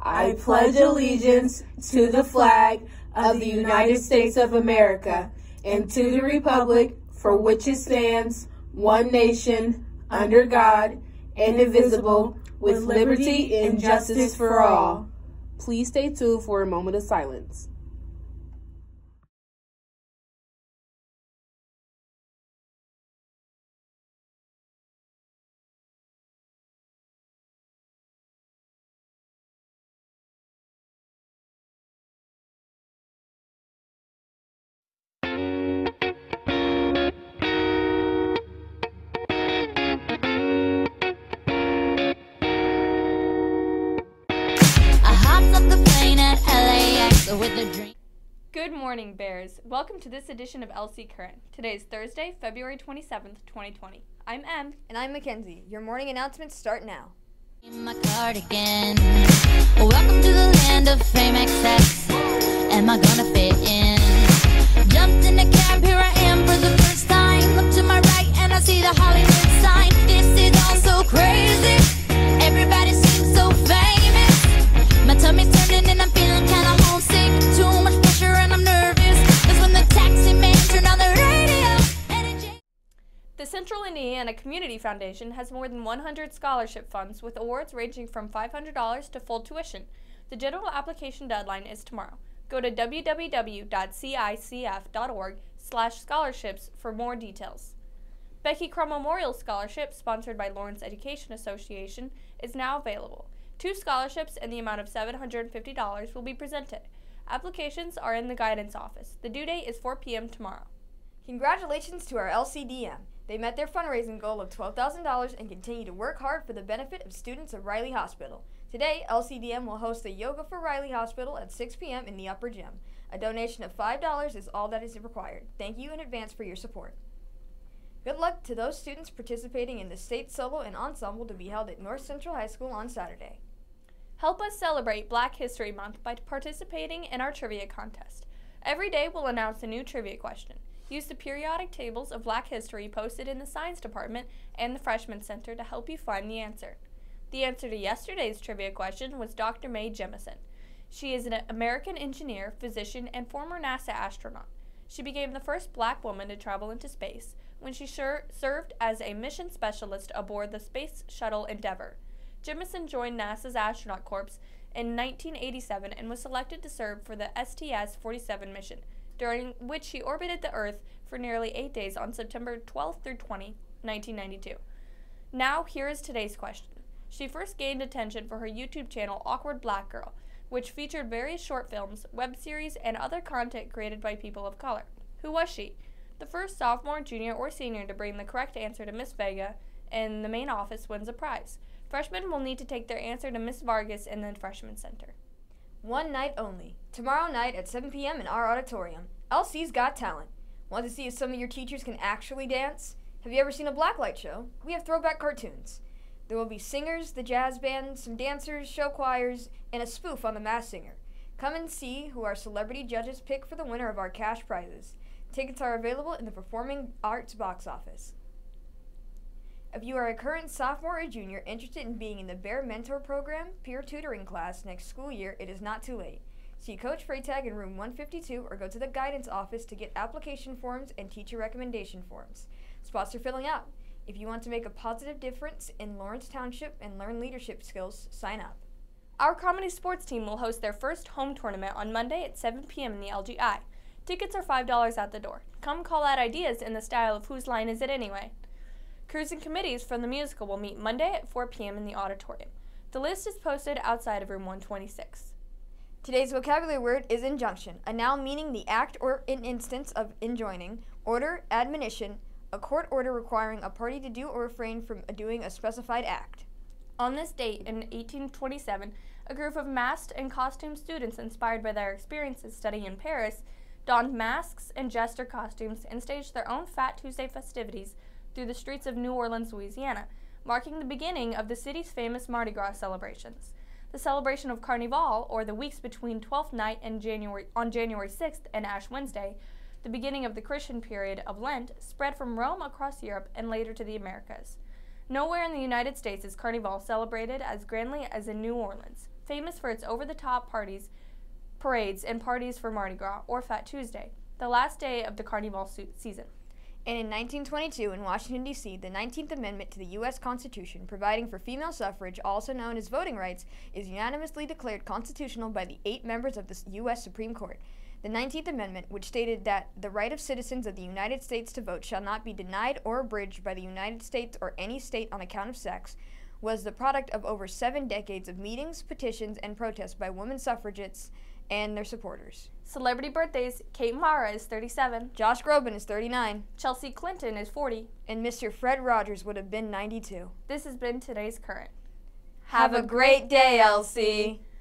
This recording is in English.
I pledge allegiance to the flag of the United States of America and to the republic for which it stands, one nation, under God, indivisible, with liberty and justice for all. Please stay tuned for a moment of silence. Good morning, Bears. Welcome to this edition of LC Current. Today is Thursday, February 27th, 2020. I'm Em. And I'm Mackenzie. Your morning announcements start now. In my cardigan. Welcome to the land of fame excess. Am I gonna fit in? Jumped in a cab, here I am for the first time. Look to my right and I see the Hollywood sign. This is all so crazy. Everybody seems so famous. My tummy's turning and I'm feeling kinda homesick. Too much pressure and I'm nervous. That's when the taxi man turned on the radio. The Central Indiana Community Foundation has more than 100 scholarship funds with awards ranging from $500 to full tuition. The general application deadline is tomorrow. Go to www.cicf.org/scholarships for more details. Becky Crum Memorial Scholarship, sponsored by Lawrence Education Association, is now available. 2 scholarships in the amount of $750 will be presented. Applications are in the guidance office. The due date is 4 p.m. tomorrow. Congratulations to our LCDM. They met their fundraising goal of $12,000 and continue to work hard for the benefit of students of Riley Hospital. Today, LCDM will host a Yoga for Riley Hospital at 6 p.m. in the upper gym. A donation of $5 is all that is required. Thank you in advance for your support. Good luck to those students participating in the state solo and ensemble to be held at North Central High School on Saturday. Help us celebrate Black History Month by participating in our trivia contest. Every day we'll announce a new trivia question. Use the periodic tables of Black history posted in the Science Department and the Freshman Center to help you find the answer. The answer to yesterday's trivia question was Dr. Mae Jemison. She is an American engineer, physician, and former NASA astronaut. She became the first Black woman to travel into space when she served as a mission specialist aboard the Space Shuttle Endeavour. Jemison joined NASA's Astronaut Corps in 1987 and was selected to serve for the STS-47 mission, during which she orbited the Earth for nearly 8 days on September 12 through 20, 1992. Now, here is today's question. She first gained attention for her YouTube channel, Awkward Black Girl, which featured various short films, web series, and other content created by people of color. Who was she? The first sophomore, junior, or senior to bring the correct answer to Miss Vega in the main office wins a prize. Freshmen will need to take their answer to Miss Vargas in the Freshman Center. One night only. Tomorrow night at 7 p.m. in our auditorium. LC's Got Talent. Want to see if some of your teachers can actually dance? Have you ever seen a blacklight show? We have throwback cartoons. There will be singers, the jazz band, some dancers, show choirs, and a spoof on The Masked Singer. Come and see who our celebrity judges pick for the winner of our cash prizes. Tickets are available in the Performing Arts box office. If you are a current sophomore or junior interested in being in the Bear Mentor Program peer tutoring class next school year, it is not too late. See Coach Freytag in room 152 or go to the guidance office to get application forms and teacher recommendation forms. Spots are filling up. If you want to make a positive difference in Lawrence Township and learn leadership skills, sign up. Our comedy sports team will host their first home tournament on Monday at 7 p.m. in the LGI. Tickets are $5 at the door. Come call out ideas in the style of Whose Line Is It Anyway? Crews and committees from the musical will meet Monday at 4 p.m. in the auditorium. The list is posted outside of room 126. Today's vocabulary word is injunction, a noun meaning the act or an instance of enjoining, order, admonition, a court order requiring a party to do or refrain from doing a specified act. On this date in 1827, a group of masked and costumed students inspired by their experiences studying in Paris donned masks and jester costumes and staged their own Fat Tuesday festivities through the streets of New Orleans, Louisiana, marking the beginning of the city's famous Mardi Gras celebrations. The celebration of Carnival, or the weeks between Twelfth Night and January 6th and Ash Wednesday, the beginning of the Christian period of Lent, spread from Rome across Europe and later to the Americas. Nowhere in the United States is Carnival celebrated as grandly as in New Orleans. famous for its over-the-top parties, parades, and parties for Mardi Gras, or Fat Tuesday, the last day of the carnival season. And in 1922, in Washington, D.C., the 19th Amendment to the U.S. Constitution, providing for female suffrage, also known as voting rights, is unanimously declared constitutional by the 8 members of the U.S. Supreme Court. The 19th Amendment, which stated that the right of citizens of the United States to vote shall not be denied or abridged by the United States or any state on account of sex, was the product of over 7 decades of meetings, petitions, and protests by women suffragettes and their supporters. Celebrity birthdays: Kate Mara is 37, Josh Groban is 39, Chelsea Clinton is 40, and Mr. Fred Rogers would have been 92. This has been today's Current. Have a great day, Elsie!